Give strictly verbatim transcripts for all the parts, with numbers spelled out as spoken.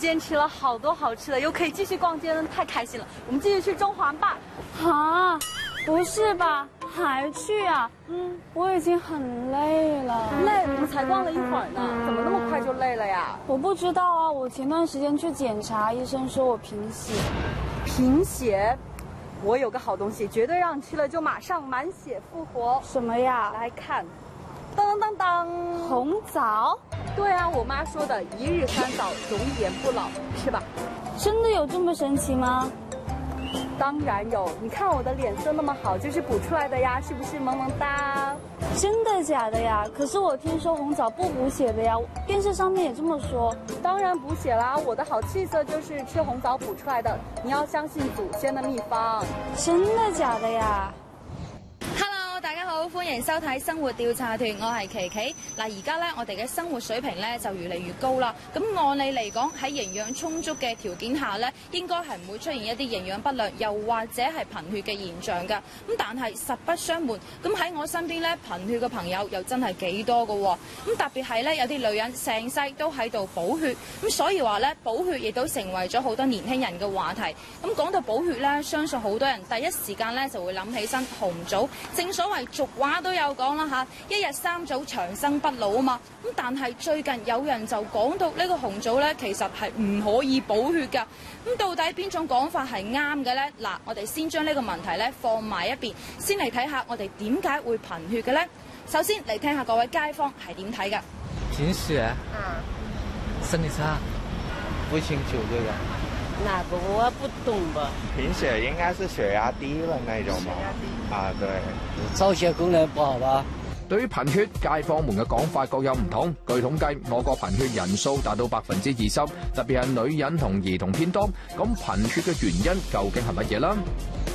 今天吃了好多好吃的，又可以继续逛街了，太开心了。我们继续去中环吧。 啊，不是吧？还去啊？嗯，我已经很累了。 累？我们才逛了一会儿呢，怎么那么快就累了呀？ 我不知道啊，我前段时间去检查，医生说我贫血。 贫血？我有个好东西，绝对让你吃了就马上满血复活。 什么呀？ 来看。当当当！ 红枣？ 对啊，我妈说的，一日三枣，容颜不老，是吧？ 真的有这么神奇吗？ 当然有，你看我的脸色那么好，就是补出来的呀，是不是萌萌哒？ 真的假的呀？可是我听说红枣不补血的呀，电视上面也这么说。 当然补血啦，我的好气色就是吃红枣补出来的，你要相信祖先的秘方。 真的假的呀？ 大家好，歡迎收睇生活調查團，我係琪琪。嗱，而家咧我哋嘅生活水平咧就越嚟越高啦。咁按理嚟講，喺營養充足嘅條件下咧，應該係唔會出現一啲營養不良，又或者係貧血嘅現象㗎。咁但係實不相瞞，咁喺我身邊咧貧血嘅朋友又真係幾多㗎喎。咁特別係咧有啲女人成世都喺度補血，咁所以話咧補血亦都成為咗好多年輕人嘅話題。咁講到補血咧，相信好多人第一時間咧就會諗起身紅棗，正所謂俗話都有講啦嚇，一日三棗長生不老啊嘛。咁但係最近有人就講到呢個紅棗咧，其實係唔可以補血㗎。咁到底邊種講法係啱嘅咧？嗱，我哋先將呢個問題咧放埋一邊，先嚟睇下我哋點解會貧血嘅咧。首先嚟聽下各位街坊係點睇㗎。 貧血，嗯，身體差，不清楚這個。 那個我不懂吧？ 貧血應該是血壓低了那種吧？啊，對， 造血功能不好吧？ 對於貧血，街坊們嘅講法各有唔同。據統計，我國貧血人數達到百分之二十，特別係女人同兒童偏多。咁貧血嘅原因究竟係乜嘢啦？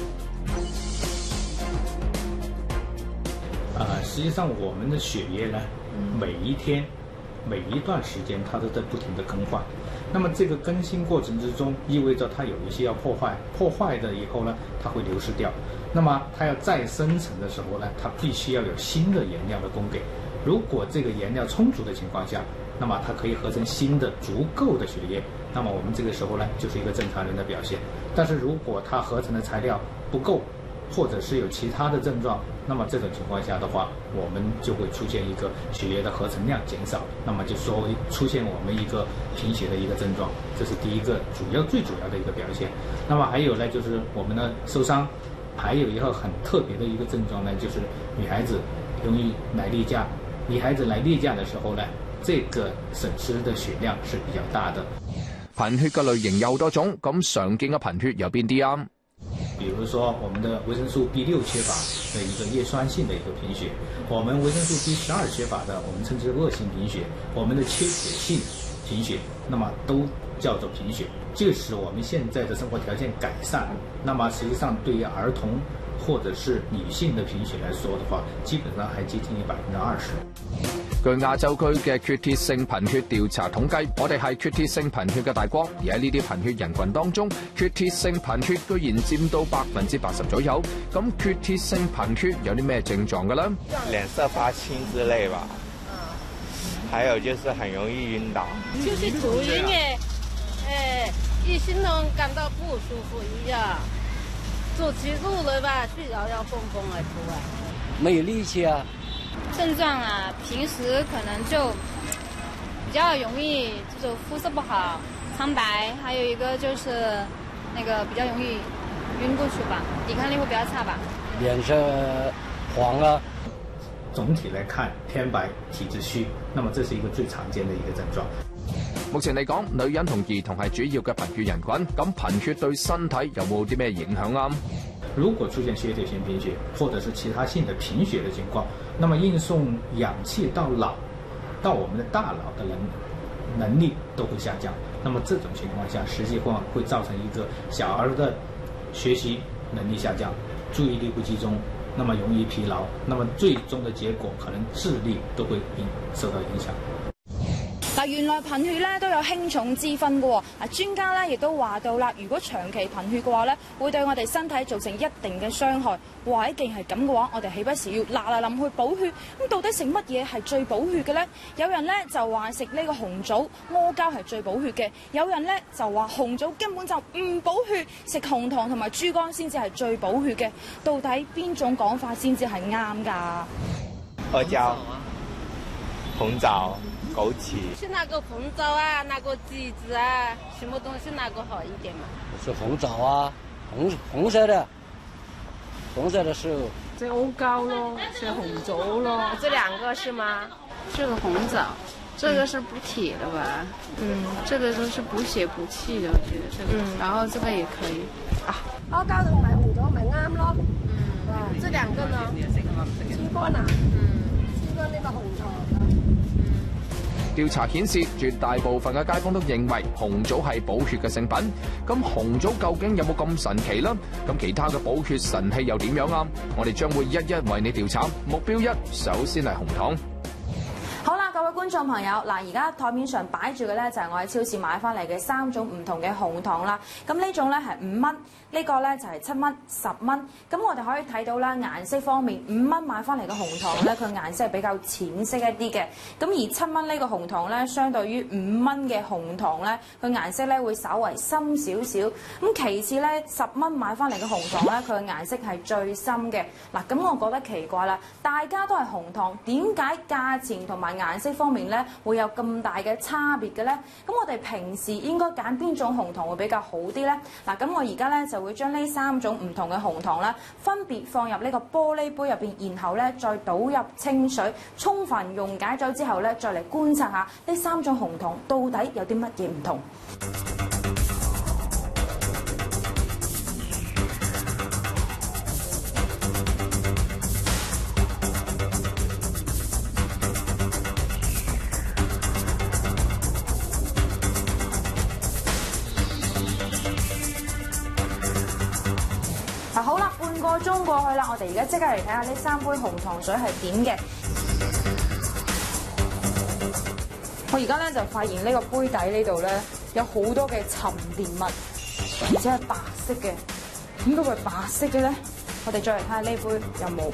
啊，實際上我們的血液呢，每一天、每一段時間，它都在不停的更換。那麼這個更新過程之中，意味着它有一些要破壞，破壞的以後呢，它會流失掉。那麼它要再生成的時候呢，它必須要有新的原料的供給。如果這個原料充足的情況下，那麼它可以合成新的足夠的血液，那麼我們這個時候呢，就是一個正常人的表現。但是如果它合成的材料不夠，或者是有其他的症狀，那麼這種情況下的話，我們就會出現一個血液的合成量減少，那麼就說出現我們一個貧血的一個症狀，這是第一個主要最主要的一個表現。那麼還有呢，就是我們的受傷，還有一個很特別的一個症狀呢，就是女孩子容易來例假，女孩子來例假的時候呢，這個損失的血量是比較大的。 貧血嘅類型有多種，咁常見嘅貧血有邊啲啊？ 比如說我們的維生素 B 六缺乏的一個葉酸性的一個貧血，我們維生素 B 十二缺乏的，我們稱之惡性貧血，我們的缺鐵性貧血，那麼都叫做貧血。即使我們現在的生活條件改善，那麼實際上對於兒童或者是女性的貧血來說的話，基本上還接近於百分之二十。 據亞洲區嘅缺鐵性貧血調查統計，我哋係缺鐵性貧血嘅大國，而喺呢啲貧血人群當中，缺鐵性貧血居然佔到百分之八十左右。咁缺鐵性貧血有啲咩症狀嘅咧？ 臉色發青之類吧。嗯。還有就是很容易暈倒。 就是頭暈誒，誒，一心動感到不舒服一樣，走起路來吧，去搖搖蹦蹦啊出來。沒有力氣啊。 症狀啊，平時可能就比較容易，就是膚色不好、蒼白，還有一個就是那個比較容易暈過去吧，抵抗力會比較差吧。 臉色黃啊。 總體來看，偏白、體質虛，那麼這是一個最常見的一個症狀。 目前嚟講，女人同兒童係主要嘅貧血人群，咁貧血對身體有冇啲咩影響啊？ 如果出現缺鐵性貧血，或者是其他性的貧血的情況，那麼運送氧氣到腦，到我們的大腦的能能力都會下降。那麼這種情況下，實際上會造成一個小兒的學習能力下降，注意力不集中，那麼容易疲勞，那麼最終的結果可能智力都會受到影響。 嗱，原來貧血咧都有輕重之分嘅喎。嗱，專家咧亦都話到啦，如果長期貧血嘅話咧，會對我哋身體造成一定嘅傷害。哇！既然係咁嘅話，我哋豈不時要嗱嗱臨去補血。咁到底食乜嘢係最補血嘅咧？有人咧就話食呢個紅棗、阿膠係最補血嘅；有人咧就話紅棗根本就唔補血，食紅糖同埋豬肝先至係最補血嘅。到底邊種講法先至係啱㗎？ 阿膠、紅棗、枸杞。 是那個紅棗啊，那個杞子啊，什麼東西那個好一點嘛？ 是紅棗啊，紅紅色的。紅色的是這阿膠咯，是紅棗咯， 這兩個是嗎？ 這個紅棗，這個是補鐵的吧？嗯，這個都是補血補氣的，我覺得這個。嗯，然後這個也可以。 啊，阿膠同埋紅棗咪啱咯。嗯，啊，這兩個呢？豬肝啊？嗯，豬肝呢個紅棗。 調查顯示，絕大部分嘅街坊都認為紅棗係補血嘅聖品。咁紅棗究竟有冇咁神奇呢？咁其他嘅補血神器又點樣啊？我哋將會一一為你調查。目標一，首先係紅糖。 好啦，各位觀眾朋友，嗱，而家台面上擺住嘅咧就係我喺超市買翻嚟嘅三種唔同嘅紅糖啦。咁呢種咧係五蚊，呢個咧就係七蚊、十蚊。咁我哋可以睇到啦，顏色方面，五蚊買翻嚟嘅紅糖咧，佢顏色係比較淺色一啲嘅。咁而七蚊呢個紅糖咧，相對於五蚊嘅紅糖咧，佢顏色咧會稍為深少少。咁其次咧，十蚊買翻嚟嘅紅糖咧，佢嘅顏色係最深嘅。嗱，咁我覺得奇怪啦，大家都係紅糖，點解價錢同埋顏色方面咧會有咁大嘅差別嘅咧？咁我哋平時應該揀邊種紅糖會比較好啲咧？嗱，咁我而家咧就會將呢三種唔同嘅紅糖咧，分別放入呢個玻璃杯入邊，然後咧再倒入清水，充分溶解咗之後咧，再嚟觀察下呢三種紅糖到底有啲乜嘢唔同。好啦，半個鐘過去啦，我哋而家即刻嚟睇下呢三杯紅糖水係點嘅。我而家咧就發現呢個杯底呢度咧有好多嘅沉澱物，而且係白色嘅。點解會白色嘅咧？我哋再嚟睇下呢杯有冇。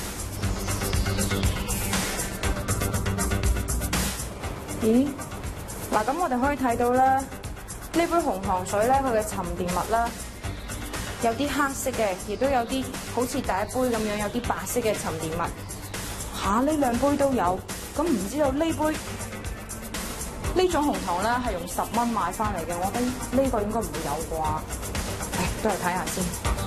咦？嗱，咁我哋可以睇到咧，呢杯紅糖水咧，佢嘅沉澱物啦，有啲黑色嘅，亦都有啲好似第一杯咁樣有啲白色嘅沉澱物。嚇，呢兩杯都有，咁唔知道呢杯呢種紅糖咧係用十蚊買翻嚟嘅，我覺得呢個應該唔會有啩。誒，都係睇下先。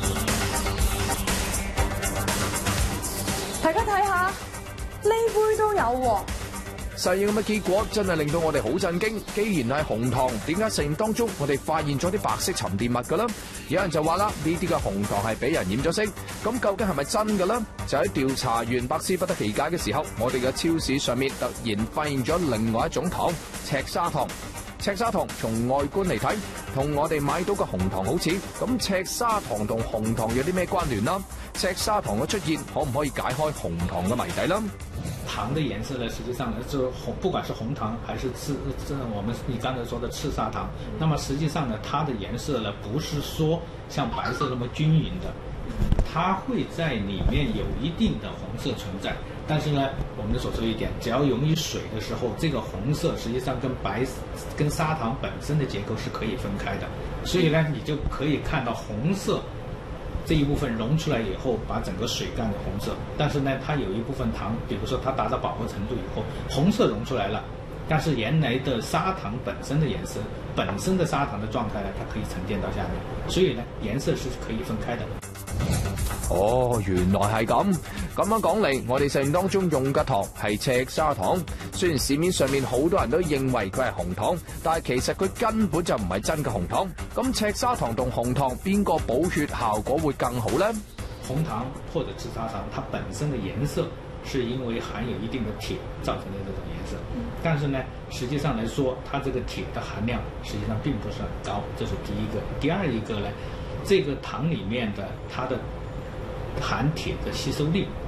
大家睇下，呢杯都有喎。 實驗咁嘅結果真係令到我哋好震驚。既然係紅糖，點解實驗當中我哋發現咗啲白色沉澱物㗎啦？有人就話啦，呢啲嘅紅糖係俾人染咗色。咁究竟係咪真嘅咧？就喺調查員百思不得其解嘅時候，我哋嘅超市上面突然發現咗另外一種糖——赤砂糖。赤砂糖從外觀嚟睇，同我哋買到嘅紅糖好似。咁赤砂糖同紅糖有啲咩關聯啦？赤砂糖嘅出現可唔可以解開紅糖嘅謎底啦？ 糖的顏色呢，實際上呢，就紅，不管是紅糖還是赤，這我們你剛才說的赤砂糖，那麼實際上呢，它的顏色呢，不是說像白色那麼均勻的，它會在裡面有一定的紅色存在。但是呢，我們所說一點，只要溶於水的時候，這個紅色實際上跟白、跟砂糖本身的結構是可以分開的，所以呢，你就可以看到紅色這一部分溶出來以後，把整個水乾的紅色，但是呢，它有一部分糖，比如說它達到飽和程度以後，紅色溶出來了，但是原來的砂糖本身的顏色，本身的砂糖的狀態呢，它可以沉澱到下面，所以呢，顏色是可以分開的。 哦，原來係咁。咁樣講嚟，我哋實驗當中用嘅糖係赤砂糖。雖然市面上面好多人都認為佢係紅糖，但係其實佢根本就唔係真嘅紅糖。咁赤砂糖同紅糖邊個補血效果會更好呢？ 紅糖或者赤砂糖，它本身的顏色是因為含有一定的鐵造成的這種顏色。但是呢，實際上來說，它這個鐵的含量實際上並不是很高，這是第一個。第二一個呢，這個糖裡面的它的含鐵的吸收力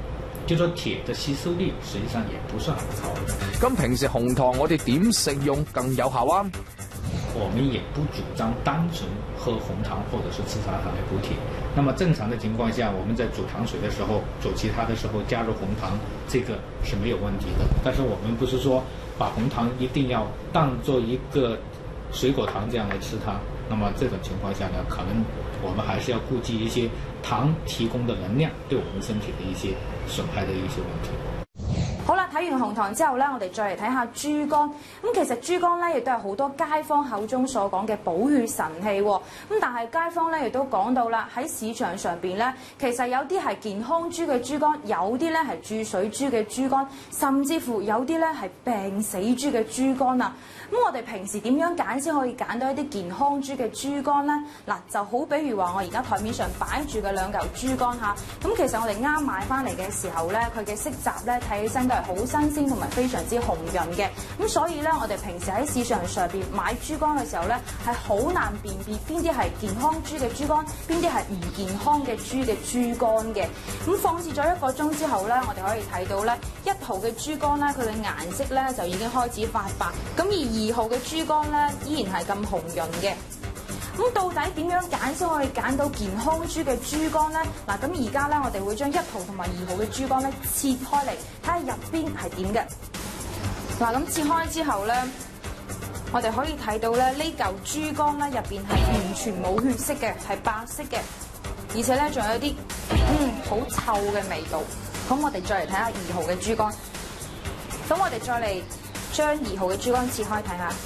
就說鐵的吸收力實際上也不算很高。 咁平時紅糖我哋點食用更有效啊？ 我們也不主張單純喝紅糖或者是吃砂糖來補鐵。那麼正常的情況下，我們在煮糖水的時候，煮其他的時候加入紅糖，這個是沒有問題的。但是我們不是說把紅糖一定要當做一個水果糖這樣來吃它。那麼這種情況下呢，可能我們還是要顧及一些糖提供的能量對我們身體的一些損害的一些問題。 好啦，睇完紅糖之後咧，我哋再嚟睇下豬肝。咁其實豬肝咧亦都係好多街坊口中所講嘅補血神器喎。咁但係街坊咧亦都講到啦，喺市場上邊咧，其實有啲係健康豬嘅豬肝，有啲咧係注水豬嘅豬肝，甚至乎有啲咧係病死豬嘅豬肝啊。咁我哋平時點樣揀先可以揀到一啲健康豬嘅豬肝咧？嗱，就好比如話我而家台面上擺住嘅兩嚿豬肝嚇，咁其實我哋啱買翻嚟嘅時候咧，佢嘅色澤咧睇起身都係好新鮮同埋非常之紅潤嘅。咁所以咧，我哋平時喺市場上邊買豬肝嘅時候咧，係好難辨別邊啲係健康豬嘅豬肝，邊啲係唔健康嘅豬嘅豬肝嘅。咁放置咗一個鐘之後咧，我哋可以睇到咧，一號嘅豬肝咧，佢嘅顏色咧就已經開始發白，咁而二號嘅豬肝咧依然係咁紅潤嘅。咁到底點樣揀先可以揀到健康豬嘅豬肝咧？嗱，咁而家咧我哋會將一號同埋二號嘅豬肝咧切開嚟，睇下入邊係點嘅。嗱，咁切開之後咧，我哋可以睇到咧呢嚿豬肝咧入邊係完全冇血色嘅，係白色嘅，而且咧仲有啲嗯好臭嘅味道。咁我哋再嚟睇下二號嘅豬肝。咁我哋再嚟將二號嘅豬肝切開睇下。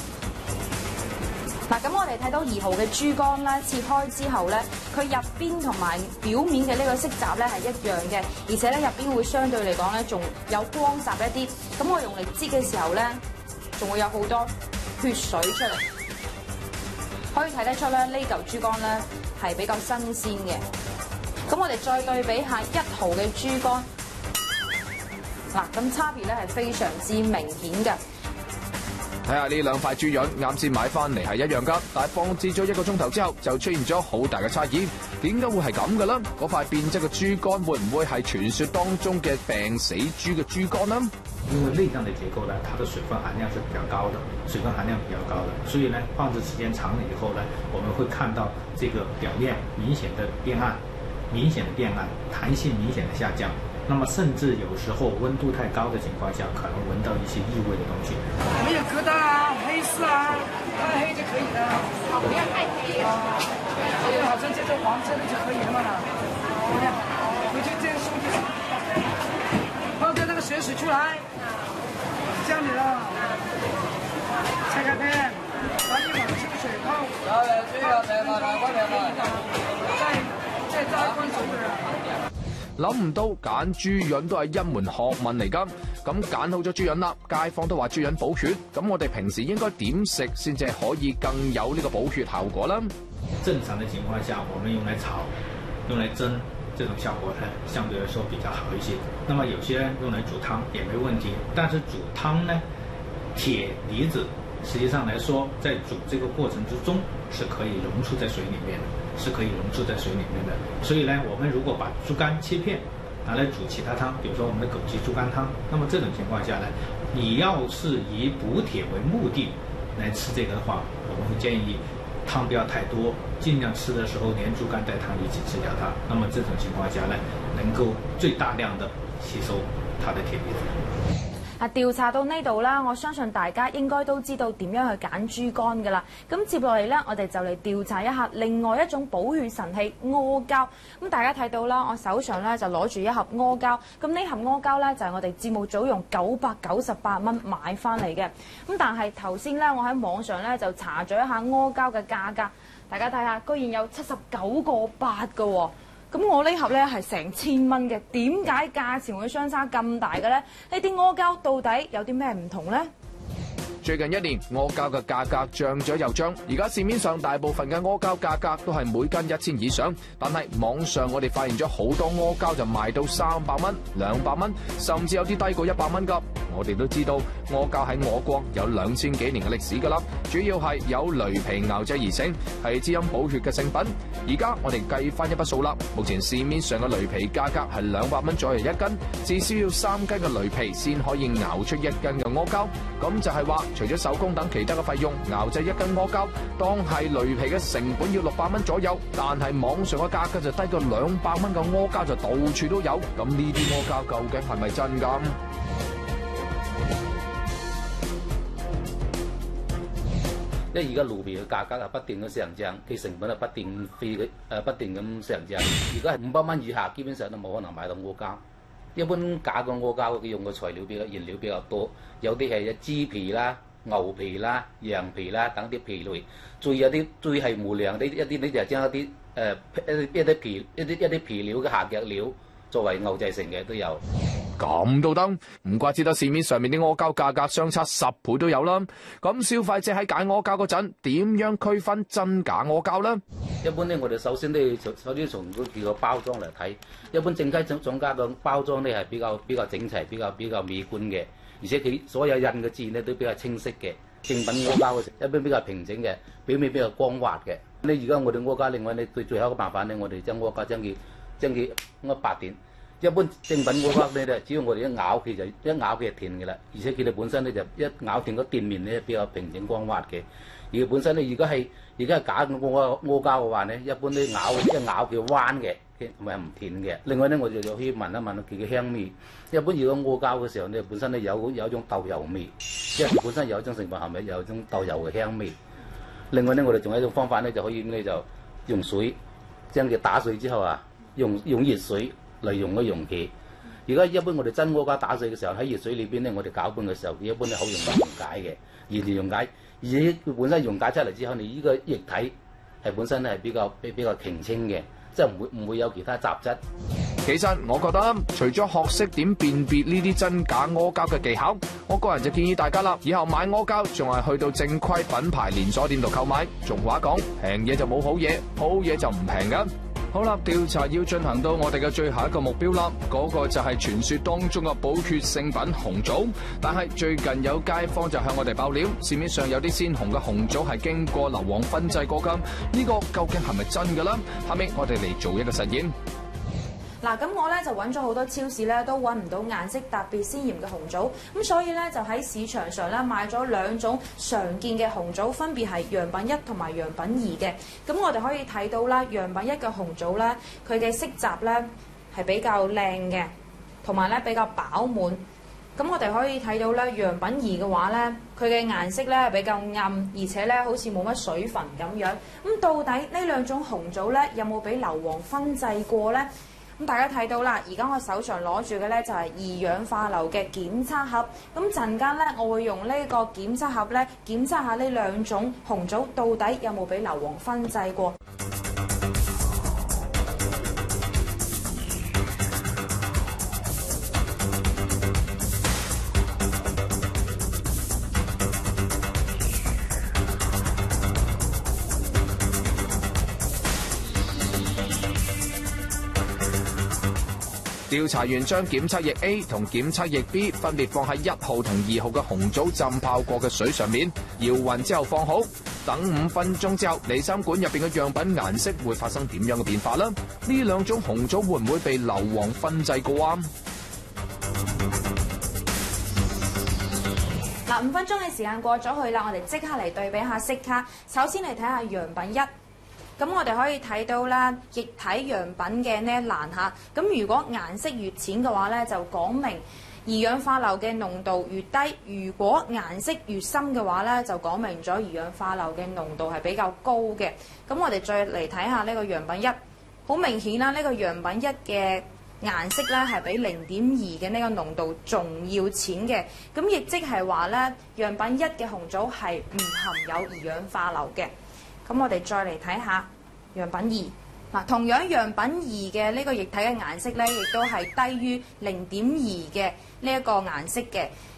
嗱，咁我哋睇到二號嘅豬肝咧，切開之後咧，佢入邊同埋表面嘅呢個色澤咧係一樣嘅，而且咧入邊會相對嚟講咧仲有光澤一啲。咁我用嚟擠嘅時候咧，仲會有好多血水出嚟，可以睇得出咧呢嚿豬肝咧係比較新鮮嘅。咁我哋再對比下一號嘅豬肝，嗱，咁差別咧係非常之明顯嘅。 睇下呢兩塊豬潤，啱先買翻嚟係一樣噶，但係放置咗一個鐘頭之後，就出現咗好大嘅差異。點解會係咁嘅咧？嗰塊變質嘅豬肝會唔會係傳說當中嘅病死豬嘅豬肝呢？ 因為內臟的結構呢，它的水分含量是比較高的，水分含量比較高的，所以呢放置時間長了以後呢，我們會看到這個表面明顯的變暗，明顯的變暗，彈性明顯的下降。那麼甚至有時候溫度太高的情況下，可能聞到一些異味的東西。 沒有疙瘩啊，黑色啊，太黑就可以了。好，不要太黑啊。這個好像這個黃色的就可以了嘛。你看，回去這樣收進去，放着那個血水出來，這樣子了。拆開片，把一碗這個水泡。再再加一罐水的。 諗唔到揀豬潤都係一門學問嚟㗎，咁揀好咗豬潤啦，街坊都話豬潤補血，咁我哋平時應該點食先至可以更有呢個補血效果啦？ 正常的情況下，我們用來炒、用來蒸，這種效果呢相對來說比較好一些。那麼有些人用來煮湯也沒問題，但是煮湯呢，鐵離子實際上來說，在煮這個過程之中是可以溶出在水裡面的。是可以溶出在水裡面的，所以呢，我們如果把豬肝切片拿來煮其他湯，比如說我們的枸杞豬肝湯，那麼這種情況下呢，你要是以補鐵為目的來吃這個的話，我們會建議湯不要太多，盡量吃的時候連豬肝帶湯一起吃掉它。那麼這種情況下呢，能夠最大量的吸收它的鐵離子。 啊，調查到呢度啦，我相信大家應該都知道點樣去揀豬肝㗎啦。咁接落嚟咧，我哋就嚟調查一下另外一種補血神器阿膠。咁大家睇到啦，我手上咧就攞住一盒阿膠。咁呢盒阿膠咧就係我哋節目組用九百九十八蚊買翻嚟嘅。咁但係頭先咧，我喺網上咧就查咗一下阿膠嘅價格，大家睇下，居然有七十九個八㗎喎。咁我呢盒咧係成千蚊嘅，點解價錢會相差咁大嘅咧？呢啲阿膠到底有啲咩唔同咧？ 最近一年阿膠嘅價格漲咗又漲，而家市面上大部分嘅阿膠價格都係每斤一千以上，但係網上我哋發現咗好多阿膠就賣到三百蚊、兩百蚊，甚至有啲低過一百蚊㗎。 我哋都知道阿膠喺我國有兩千幾年嘅歷史㗎啦，主要係有雷皮熬製而成，係滋陰補血嘅聖品。而家我哋計翻一筆數啦，目前市面上嘅雷皮價格係兩百蚊左右一斤，至少要三斤嘅雷皮先可以熬出一斤嘅阿膠。咁就係話，除咗手工等其他嘅費用，熬製一斤阿膠，當係雷皮嘅成本要六百蚊左右，但係網上嘅價格就低過兩百蚊嘅阿膠就到處都有。咁呢啲阿膠究竟係咪真㗎？ 因為而家路邊嘅價格係不斷咁上漲，佢成本係不斷飛嘅，誒不斷咁上漲。而家係五百蚊以下，基本上都冇可能買到阿膠。一般假嘅阿膠，佢用嘅材料比較原料比較多，有啲係豬皮啦、牛皮啦、羊皮啦等啲皮類。最有啲最係無良啲一啲咧，就係將一啲誒一啲皮一啲一啲皮料嘅下腳料作為牛製成嘅都有。 咁都得，唔怪之得市面上面啲阿膠價格相差十倍都有啦。咁消費者喺揀阿膠嗰陣，點樣區分真假阿膠呢？ 一般咧，我哋首先都要首先從佢個包裝嚟睇。一般正規廠家嘅包裝咧係比較比較整齊、比較比較美觀嘅，而且佢所有印嘅字咧都比較清晰嘅。正品阿膠嘅一般比較平整嘅，表面比較光滑嘅。你而家我哋阿膠，另外你對最後一個辦法咧，我哋將阿膠將佢將佢咁白點。一般正品阿膠咧，只要我哋一咬佢就一咬佢就甜嘅啦，而且佢哋本身咧就一咬斷個店面咧比較平整光滑嘅。而本身咧，如果係而家係假嘅阿阿膠嘅話咧，一般都咬一咬佢彎嘅，同埋唔甜嘅。另外咧，我哋就可以聞一聞佢嘅香味。一般如果阿膠嘅時候咧，本身咧有有一種豆油味，因為本身有一種成分係咪有一種豆油嘅香味。另外咧，我哋仲有一種方法咧，就可以咧就用水將佢打碎之後啊，用用熱水嚟溶一溶佢。而家一般我哋真阿膠打碎嘅時候喺熱水裏邊咧，我哋攪拌嘅時候，佢一般咧好容易溶解嘅，完全溶解。而且佢本身溶解出嚟之後，你呢個液體係本身咧係比較比比較澄清嘅，即係唔會唔會有其他雜質。 其實我覺得，除咗學識點辨別呢啲真假阿膠嘅技巧，我個人就建議大家啦，以後買阿膠仲係去到正規品牌連鎖店度購買。俗話講，平嘢就冇好嘢，好嘢就唔平㗎。好啦，調查要進行到我哋嘅最後一個目標啦，嗰個就係傳說當中嘅補血聖品紅棗。但係最近有街坊就向我哋爆料，市面上有啲鮮紅嘅紅棗係經過硫磺燻製過㗎，呢個究竟係咪真嘅呢？下面我哋嚟做一個實驗。 嗱，咁我咧就揾咗好多超市咧，都揾唔到顏色特別鮮豔嘅紅棗，咁所以咧就喺市場上咧買咗兩種常見嘅紅棗，分別係樣品一同埋樣品二嘅。咁我哋可以睇到啦，樣品一嘅紅棗咧，佢嘅色澤咧係比較靚嘅，同埋咧比較飽滿。咁我哋可以睇到咧，樣品二嘅話咧，佢嘅顏色咧係比較暗，而且咧好似冇乜水分咁樣。咁到底呢兩種紅棗咧有冇俾硫磺燻製過咧？咁大家睇到啦，而家我手上攞住嘅咧就係二氧化硫嘅檢測盒。咁陣間咧，我會用呢個檢測盒咧檢測下呢兩種紅棗到底有冇俾硫磺燻製過。 調查員將檢測液 A 同檢測液 B 分別放喺一號同二號嘅紅棗浸泡過嘅水上面，搖勻之後放好。等五分鐘之後，離心管入邊嘅樣品顏色會發生點樣嘅變化呢？呢兩種紅棗會唔會被硫磺燻製過啊？ 嗱，五分鐘嘅時間過咗去啦，我哋即刻嚟對比下色卡。首先嚟睇下樣品一。咁我哋可以睇到啦，液體樣品嘅呢藍下，咁如果顏色越淺嘅話咧，就講明二氧化硫嘅濃度越低；如果顏色越深嘅話咧，就講明咗二氧化硫嘅濃度係比較高嘅。咁我哋再嚟睇下呢個樣品一，好明顯啦，呢個樣品一嘅顏色咧係比零點二嘅呢個濃度仲要淺嘅，咁亦即係話咧，樣品一嘅紅棗係唔含有二氧化硫嘅。咁我哋再嚟睇下樣品二，嗱，同樣樣品二嘅呢個液體嘅顏色咧，亦都係低於零點二嘅呢一個顏色嘅。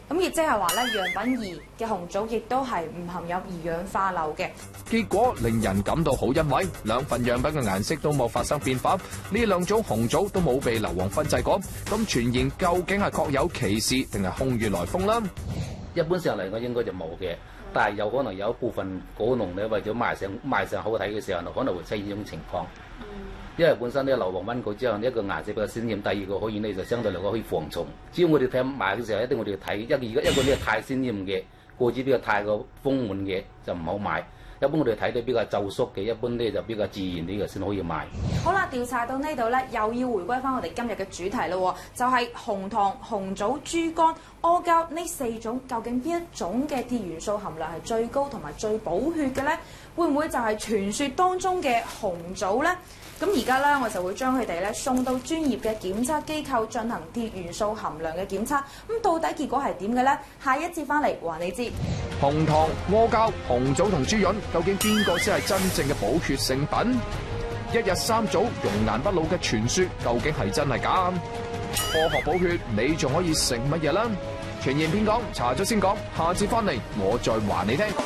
咁亦即係話咧，樣品二嘅紅棗亦都係唔含有二氧化硫嘅。 結果令人感到好欣慰，兩份樣品嘅顏色都冇發生變化，呢兩種紅棗都冇被硫磺燻製過。咁傳言究竟係確有其事定係空穴來風啦？ 一般上嚟講應該就冇嘅，但係有可能有一部分果農咧為咗賣相賣相好睇嘅時候，可能會出現呢種情況。因為本身咧硫磺炆過之後，一個顏色比較鮮豔，第二個可以咧就相對嚟講可以防蟲。只要我哋睇賣嘅時候，一定我哋要睇一個一個呢太鮮豔嘅，果子比較太過豐滿嘅就唔好賣。一般我哋睇到比較皺縮嘅，一般咧就比較自然啲嘅先可以賣。 好啦，調查到呢度咧，又要回歸翻我哋今日嘅主題咯，就係、是、紅糖、紅棗、豬肝、阿膠呢四種，究竟邊一種嘅鐵元素含量係最高同埋最補血嘅咧？會唔會就係傳說當中嘅紅棗咧？咁而家咧，我就會將佢哋咧送到專業嘅檢測機構進行鐵元素含量嘅檢測。咁到底結果係點嘅咧？下一節翻嚟話你知。 紅糖、阿膠、紅棗同豬潤，究竟邊個先係真正嘅補血聖品？一日三棗容顏不老嘅傳說，究竟係真係假？科學補血，你仲可以食乜嘢啦？傳言偏講，查咗先講。下次翻嚟，我再話你聽。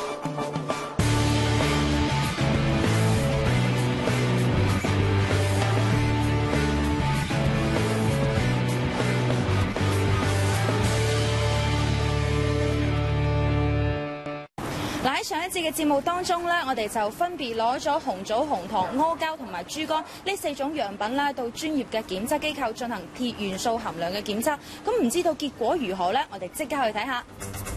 喺上一節嘅節目當中咧，我哋就分別攞咗紅棗、紅糖、阿膠同埋豬肝呢四種樣品啦，到專業嘅檢測機構進行鐵元素含量嘅檢測。咁唔知道結果如何咧？我哋即刻去睇下。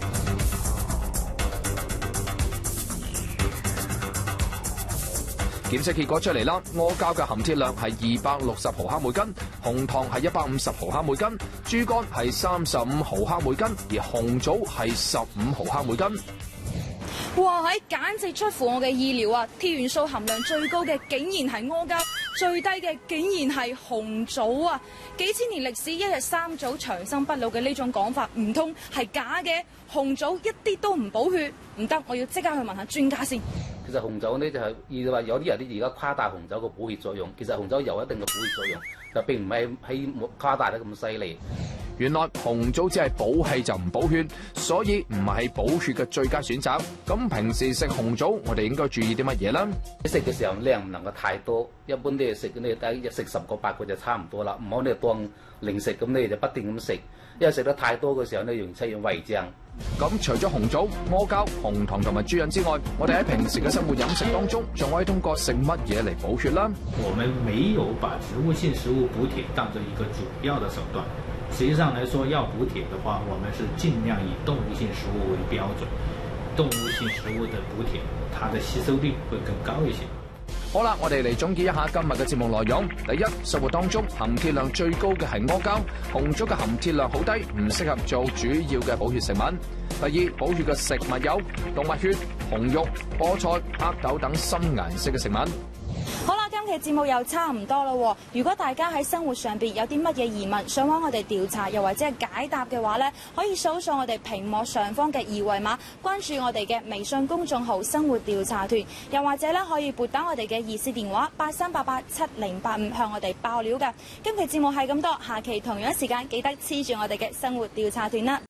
檢測結果出嚟啦，阿膠嘅含鐵量係二百六十毫克每斤，紅糖係一百五十毫克每斤，豬肝係三十五毫克每斤，而紅棗係十五毫克每斤。 哇！喺簡直出乎我嘅意料啊！鐵元素含量最高嘅竟然係阿膠，最低嘅竟然係紅棗啊！幾千年歷史，一日三棗長生不老嘅呢種講法，唔通係假嘅？紅棗一啲都唔補血，唔得！我要即刻去問下專家先。 其實紅棗呢就係意話有啲人啲而家誇大紅棗個補血作用，其實紅棗有一定嘅補血作用，就並唔係喺誇大得咁犀利。 原來紅棗只係補氣就唔補血，所以唔係補血嘅最佳選擇。咁平時食紅棗，我哋應該注意啲乜嘢啦？ 食嘅時候量唔能夠太多，一般啲食你第一日食十個八個就差唔多啦，唔好你當零食咁你就不斷咁食，因為食得太多嘅時候呢，容易出現胃脹。 咁除咗紅棗、阿膠、紅糖同埋豬潤之外，我哋喺平時嘅生活飲食當中，仲可以通過食乜嘢嚟補血啦？ 我們沒有把植物性食物補鐵當作一個主要的手段。實際上來說，要補鐵的話，我們是盡量以動物性食物為標準。動物性食物的補鐵，它的吸收率會更高一些。 好啦，我哋嚟總結一下今日嘅節目內容。第一，生活當中含鐵量最高嘅係阿膠，紅棗嘅含鐵量好低，唔適合做主要嘅補血食品。第二，補血嘅食物有動物血、紅肉、菠菜、黑豆等深顏色嘅食物。 好啦，今期節目又差唔多啦。如果大家喺生活上邊有啲乜嘢疑問，想揾我哋調查又或者係解答嘅話呢，可以掃掃我哋屏幕上方嘅二維碼，關注我哋嘅微信公眾號生活調查團，又或者咧可以撥打我哋嘅熱線電話八三八八七零八五向我哋爆料㗎。今期節目係咁多，下期同樣時間記得黐住我哋嘅生活調查團啦。